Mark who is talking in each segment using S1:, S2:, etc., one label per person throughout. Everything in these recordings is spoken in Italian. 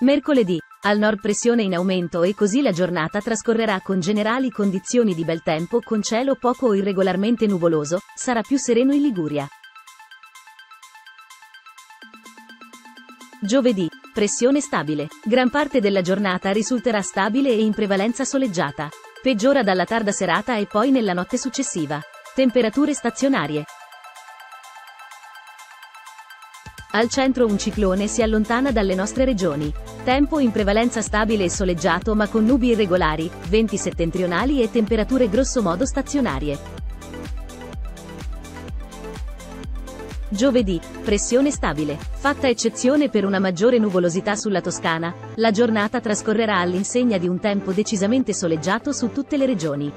S1: Mercoledì. Al nord pressione in aumento e così la giornata trascorrerà con generali condizioni di bel tempo con cielo poco o irregolarmente nuvoloso, sarà più sereno in Liguria. Giovedì. Pressione stabile. Gran parte della giornata risulterà stabile e in prevalenza soleggiata. Peggiora dalla tarda serata e poi nella notte successiva. Temperature stazionarie. Al centro un ciclone si allontana dalle nostre regioni. Tempo in prevalenza stabile e soleggiato ma con nubi irregolari, venti settentrionali e temperature grossomodo stazionarie. Giovedì. Pressione stabile. Fatta eccezione per una maggiore nuvolosità sulla Toscana, la giornata trascorrerà all'insegna di un tempo decisamente soleggiato su tutte le regioni.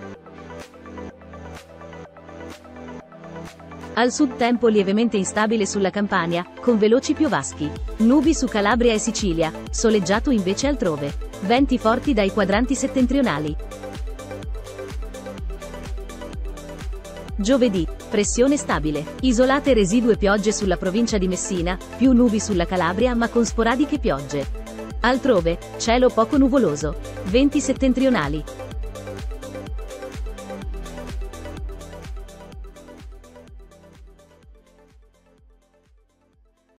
S1: Al sud tempo lievemente instabile sulla Campania, con veloci piovaschi. Nubi su Calabria e Sicilia, soleggiato invece altrove. Venti forti dai quadranti settentrionali. Giovedì. Pressione stabile. Isolate residue piogge sulla provincia di Messina, più nubi sulla Calabria ma con sporadiche piogge. Altrove, cielo poco nuvoloso. Venti settentrionali.